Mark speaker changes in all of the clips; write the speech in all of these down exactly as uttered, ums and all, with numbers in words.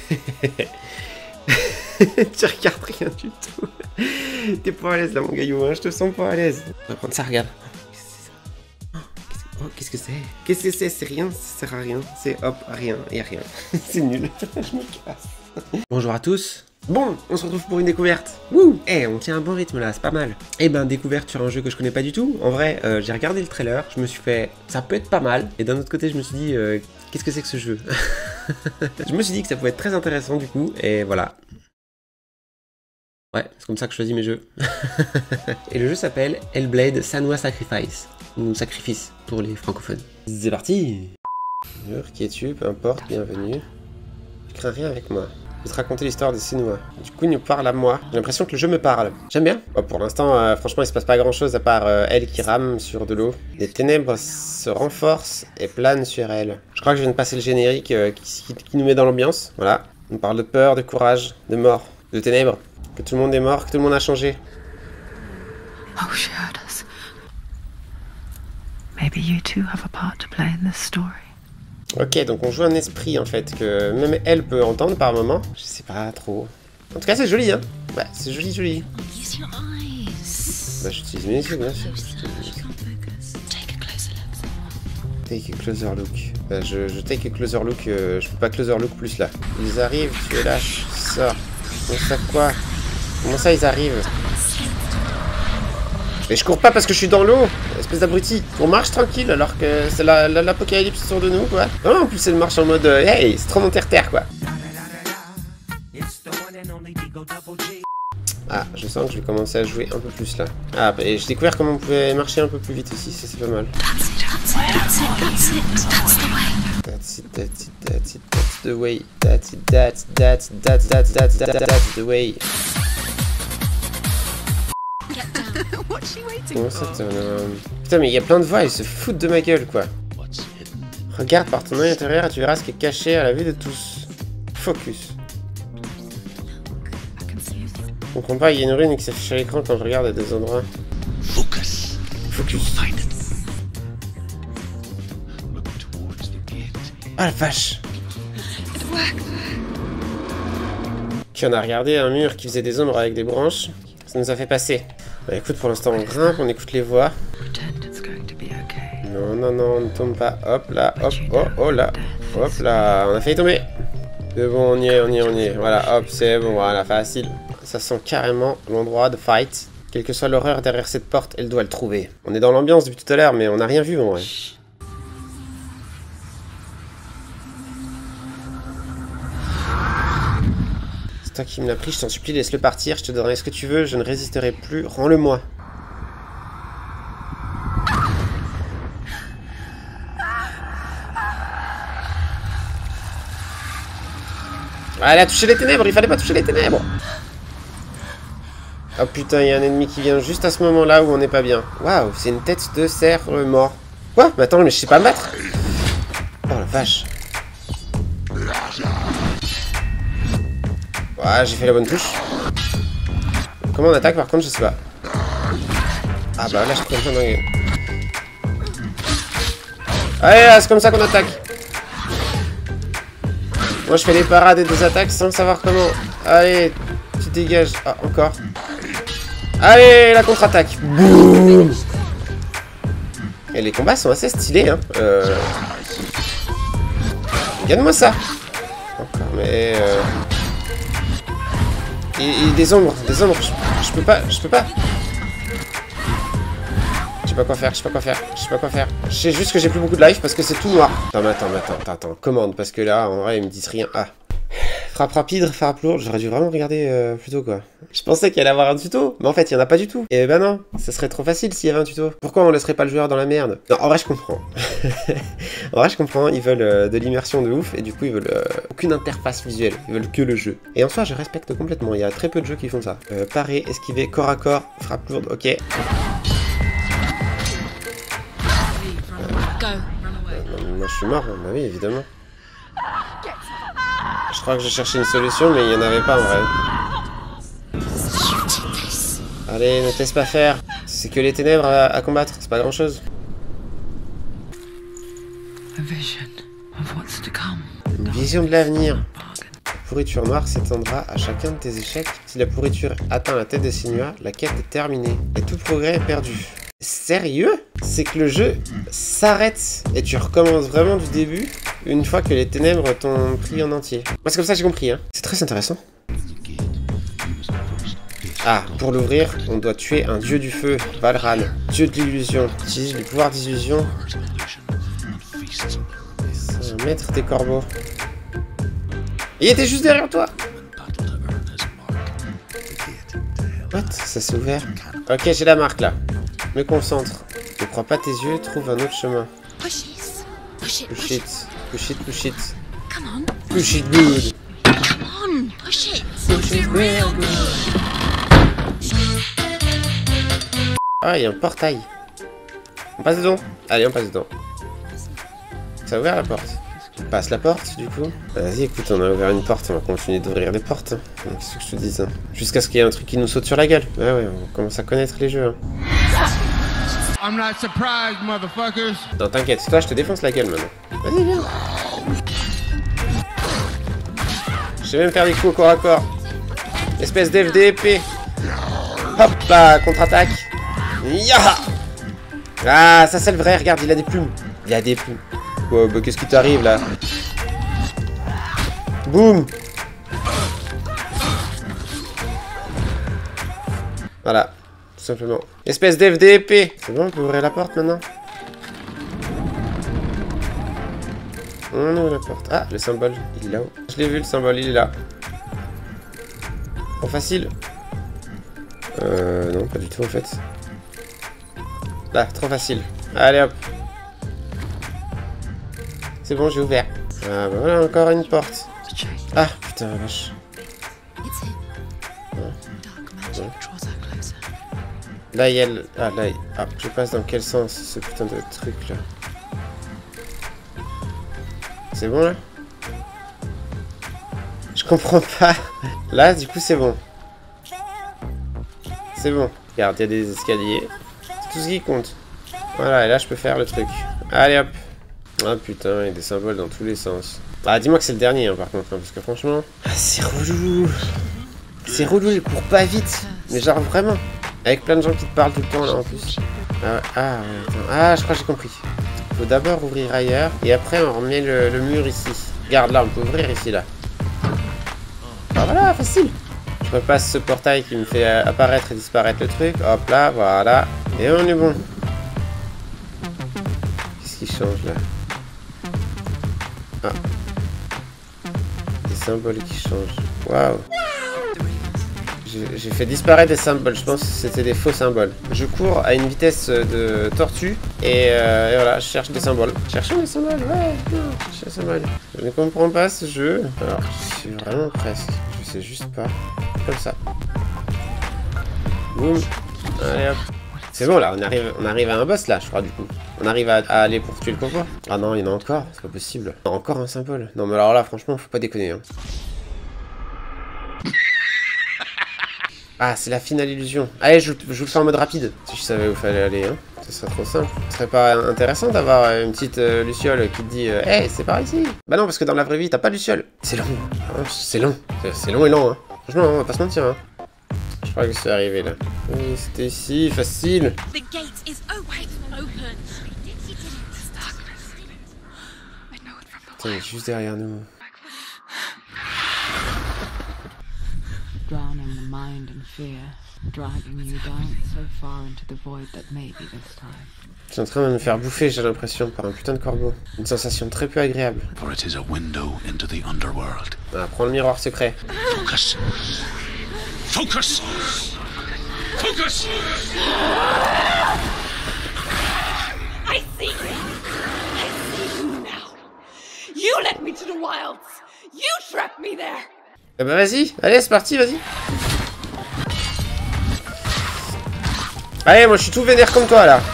Speaker 1: Tu regardes rien du tout. T'es pas à l'aise là mon gaillot, hein, je te sens pas à l'aise. On va prendre ça, regarde. Oh, qu'est-ce que c'est? Qu'est-ce que c'est? C'est rien, ça sert à rien. C'est hop, rien, et rien. C'est nul. Je me casse. Bonjour à tous. Bon, on se retrouve pour une découverte. Wouh! Eh, hey, on tient un bon rythme là, c'est pas mal. Eh ben, découverte sur un jeu que je connais pas du tout. En vrai, euh, j'ai regardé le trailer, je me suis fait, ça peut être pas mal. Et d'un autre côté, je me suis dit, euh, qu'est-ce que c'est que ce jeu? Je me suis dit que ça pouvait être très intéressant du coup, et voilà. Ouais, c'est comme ça que je choisis mes jeux. Et le jeu s'appelle Hellblade Senua's Sacrifice, ou Sacrifice pour les francophones. C'est parti! Qui es-tu? Peu importe, bienvenue. Je crains rien avec moi. Je vais te raconter l'histoire de Senua. Du coup, il nous parle à moi. J'ai l'impression que le jeu me parle. J'aime bien. Bon, pour l'instant, euh, franchement, il se passe pas grand-chose à part euh, elle qui rame sur de l'eau. Les ténèbres se renforcent et planent sur elle. Je crois que je viens de passer le générique euh, qui, qui, qui nous met dans l'ambiance. Voilà. On parle de peur, de courage, de mort, de ténèbres. Que tout le monde est mort, que tout le monde a changé.
Speaker 2: Oh, she heard us. Maybe you too have a part to play in this story.
Speaker 1: Ok, donc on joue un esprit en fait, que même elle peut entendre par moment. Je sais pas trop. En tout cas, c'est joli, hein. Ouais, c'est joli, joli. Bah, j'utilise mes yeux, bien sûr. Take a closer look. Bah, je, je take a closer look. Euh, je peux pas closer look plus là. Ils arrivent, tu es lâche, sors. Comment ça quoi? Comment ça ils arrivent? Mais je cours pas parce que je suis dans l'eau, espèce d'abruti. On marche tranquille alors que c'est l'apocalypse autour de nous, quoi. Non, en plus elle marche en mode euh, hey, c'est trop mon terre-terre, quoi. Ah, je sens que je vais commencer à jouer un peu plus là. Ah, et j'ai découvert comment on pouvait marcher un peu plus vite aussi, ça c'est pas mal. That's it, that's it, that's it, that's the way. That's it, that's, that's, that's, that's, that's, that's, that's the way. Comment ça te... Putain mais il y a plein de voix, ils se foutent de ma gueule quoi. Regarde par ton œil intérieur et tu verras ce qui est caché à la vue de tous. Focus. Je comprends pas, il y a une rune qui s'affiche à l'écran quand je regarde à des endroits. Focus. Focus. Ah la vache. Qui on a regardé un mur qui faisait des ombres avec des branches. Ça nous a fait passer. Bah écoute, pour l'instant on grimpe, on écoute les voix. Non, non, non, on ne tombe pas. Hop là, hop, oh, oh là, hop là, on a failli tomber. Mais bon, on y est, on y est, on y est. Voilà, hop, c'est bon, voilà, facile. Ça sent carrément l'endroit de fight. Quelle que soit l'horreur derrière cette porte, elle doit le trouver. On est dans l'ambiance depuis tout à l'heure, mais on n'a rien vu en vrai. C'est toi qui me l'as pris, je t'en supplie, laisse-le partir, je te donnerai ce que tu veux, je ne résisterai plus, rends-le-moi. Ah, elle a touché les ténèbres, il fallait pas toucher les ténèbres. Oh putain, il y a un ennemi qui vient juste à ce moment-là où on n'est pas bien. Waouh, c'est une tête de cerf mort. Quoi? Mais attends, mais je sais pas me battre. Oh la vache. Ouais, j'ai fait la bonne touche. Comment on attaque par contre, je sais pas. Ah bah là, je peux pas dingue. Allez, là, c'est comme ça qu'on attaque. Moi, je fais les parades et des attaques sans savoir comment. Allez, tu dégages. Ah, encore. Allez, la contre-attaque. Boum. Et les combats sont assez stylés, hein. Euh... Regarde-moi ça. Encore, mais... Euh... Et, et des ombres, des ombres, je, je peux pas, je peux pas. Je sais pas quoi faire, je sais pas quoi faire, je sais pas quoi faire. Je sais juste que j'ai plus beaucoup de life parce que c'est tout noir. Attends, attends, attends, attends, attends, commande, parce que là, en vrai, ils me disent rien. Ah. Frappe rapide, frappe lourde, j'aurais dû vraiment regarder euh, plus tôt quoi. Je pensais qu'il allait avoir un tuto, mais en fait il y en a pas du tout. Et ben non, ça serait trop facile s'il y avait un tuto. Pourquoi on laisserait pas le joueur dans la merde? Non, en vrai je comprends. En vrai je comprends, ils veulent euh, de l'immersion de ouf et du coup ils veulent euh, aucune interface visuelle, ils veulent que le jeu. Et en soi je respecte complètement, il y a très peu de jeux qui font ça. Euh, parer, esquiver, corps à corps, frappe lourde, ok. Euh, non, moi je suis mort, bah oui évidemment. Je crois que j'ai cherché une solution, mais il n'y en avait pas en vrai. Allez, ne te laisse pas faire. C'est que les ténèbres à, à combattre, c'est pas grand chose. Une vision de l'avenir. pourriture noire s'étendra à chacun de tes échecs. Si la pourriture atteint la tête de Senua, la quête est terminée. Et tout progrès est perdu. Sérieux? C'est que le jeu s'arrête et tu recommences vraiment du début une fois que les ténèbres t'ont pris en entier. Moi c'est comme ça que j'ai compris, hein. C'est très intéressant. Ah, pour l'ouvrir, on doit tuer un dieu du feu, Valran, dieu de l'illusion. Utilise les pouvoirs d'illusion. C'est un maître des corbeaux. Il était juste derrière toi. What? Ça s'est ouvert. Ok, j'ai la marque là. Me concentre. Ne crois pas tes yeux, trouve un autre chemin.
Speaker 3: Push it. Push it.
Speaker 1: Push it. Push it, push it.
Speaker 3: Come on.
Speaker 1: Push it good.
Speaker 3: Come on. Push it. Push it real good.
Speaker 1: Ah, il y a un portail. On passe dedans. Allez, on passe dedans. Ça a ouvert la porte. On passe la porte, du coup. Vas-y, écoute, on a ouvert une porte. On va continuer d'ouvrir des portes. Qu'est-ce que je te dis, hein. Jusqu'à ce qu'il y ait un truc qui nous saute sur la gueule. Ouais, ouais, on commence à connaître les jeux. Hein.
Speaker 4: I'm not surprised, motherfuckers.
Speaker 1: Non, t'inquiète, toi, je te défonce la gueule maintenant. Vas-y, viens. Je vais même faire des coups au corps à corps. Espèce d'F D P. Hop là, contre-attaque. Yaha. Ah, ça c'est le vrai, regarde, il a des plumes. Il a des plumes. Oh, bah, qu'est-ce qui t'arrive là? Boum. Voilà, tout simplement. Espèce d'F D P. C'est bon, on peut ouvrir la porte maintenant? On ouvre la porte. Ah, le symbole, il est là-haut. Je l'ai vu, le symbole, il est là. Trop facile. Euh, non, pas du tout en fait. Là, trop facile. Allez hop. C'est bon, j'ai ouvert. Ah bah voilà, encore une porte. Ah, putain, la vache. Ouais. Ouais. Là, il y a le... Ah, là, il... ah, je passe dans quel sens, ce putain de truc là? C'est bon là? Je comprends pas. Là, du coup, c'est bon. C'est bon. Regarde, il y a des escaliers. C'est tout ce qui compte. Voilà, et là, je peux faire le truc. Allez, hop. Ah, putain, il y a des symboles dans tous les sens. Ah, dis-moi que c'est le dernier, hein, par contre. Hein, parce que franchement... Ah, c'est relou. C'est relou, il court pas vite. Mais genre, vraiment. Avec plein de gens qui te parlent tout le temps, là, en plus. Ah, ah, attends. Ah, je crois que j'ai compris. Il faut d'abord ouvrir ailleurs. Et après, on remet le, le mur ici. Regarde, là, on peut ouvrir ici, là. Ah, voilà, facile. Je repasse ce portail qui me fait apparaître et disparaître le truc. Hop là, voilà. Et on est bon. Qu'est-ce qui change là? Ah. Des symboles qui changent. Waouh. J'ai fait disparaître des symboles. Je pense que c'était des faux symboles. Je cours à une vitesse de tortue. Et, euh, et voilà, je cherche des symboles. Cherchons des symboles, ouais. Cherche des symboles. Je ne comprends pas ce jeu. Alors, je suis vraiment presque. Je sais juste pas. Comme ça. Boum. Allez hop. C'est bon là, on arrive, on arrive à un boss là, je crois du coup. On arrive à, à aller pour tuer le combat. Ah non, il y en a encore, c'est pas possible. Encore un symbole. Non mais alors là, franchement, faut pas déconner. Hein. Ah, c'est la finale illusion. Allez, je, je vous le fais en mode rapide. Si je savais où fallait aller, hein. Ce serait trop simple. Ce serait pas intéressant d'avoir une petite euh, luciole qui te dit euh, hey, c'est par ici. Bah non, parce que dans la vraie vie, t'as pas de luciole. C'est long. Hein, c'est long. C'est long et long, hein. Franchement, on va pas se mentir, hein. Je crois que c'est arrivé là. Oui, c'était ici, facile.
Speaker 3: The gate is open.
Speaker 1: Putain, il est juste derrière nous.
Speaker 2: Drowning the mind in fear, dragging you down so far into the void that may be this time.
Speaker 1: Je suis en train de me faire bouffer, j'ai l'impression, par un putain de corbeau. Une sensation très peu agréable.
Speaker 5: For it is a window into the underworld.
Speaker 1: Ah, prends le miroir secret.
Speaker 5: Focus. Focus. Focus.
Speaker 3: I see you. I see you now. You led me to the wilds. You trapped me there.
Speaker 1: Eh bah vas-y, allez c'est parti, vas-y. Allez, moi je suis tout vénère comme toi là.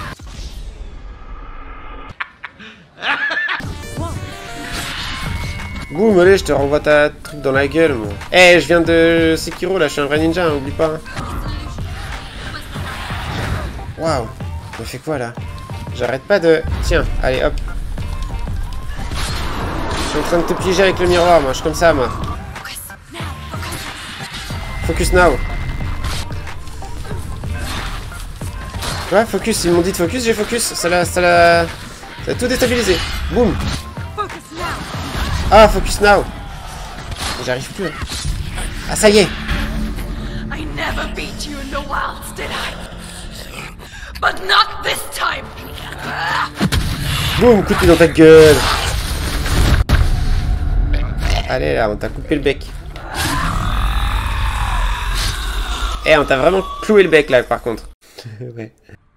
Speaker 1: Boum, allez, je te renvoie ta truc dans la gueule, moi. Eh, hey, je viens de Sekiro là, je suis un vrai ninja, hein, oublie pas. Hein. Waouh, on fait quoi là? J'arrête pas de... Tiens, allez hop. Je suis en train de te piéger avec le miroir, moi, je suis comme ça, moi. Focus now. Ouais, focus, ils m'ont dit de focus, j'ai focus. Ça l'a, ça l'a... Ça a tout déstabilisé. Boum. Ah, focus now. J'arrive plus. Ah, ça y est.
Speaker 3: I never beat you in the wilds, did I? But not this time.
Speaker 1: Boum, coup de pied dans ta gueule. Allez là, on t'a coupé le bec. Eh, on t'a vraiment cloué le bec là, par contre. Ouais.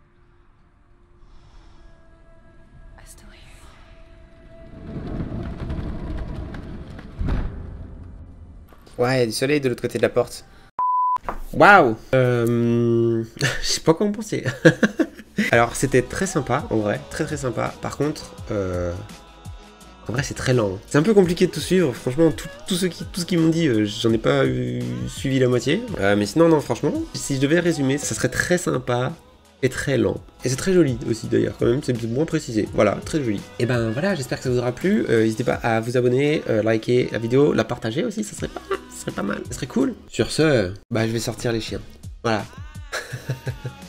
Speaker 1: Ouais, il y a du soleil de l'autre côté de la porte. Waouh. Euh... Je sais pas quoi en penser. Alors, c'était très sympa, en vrai. Très très sympa. Par contre, euh... en vrai, c'est très lent. C'est un peu compliqué de tout suivre. Franchement, tout, tout, ce qui, tout ce qu'ils m'ont dit, euh, j'en ai pas eu, suivi la moitié. Euh, mais sinon, non, franchement, si je devais résumer, ça serait très sympa et très lent. Et c'est très joli aussi, d'ailleurs, quand même. C'est moins précisé. Voilà, très joli. Et ben voilà, j'espère que ça vous aura plu. Euh, N'hésitez pas à vous abonner, euh, liker la vidéo, la partager aussi. Ça serait pas mal. Ça serait pas mal. Ça serait cool. Sur ce, bah, je vais sortir les chiens. Voilà.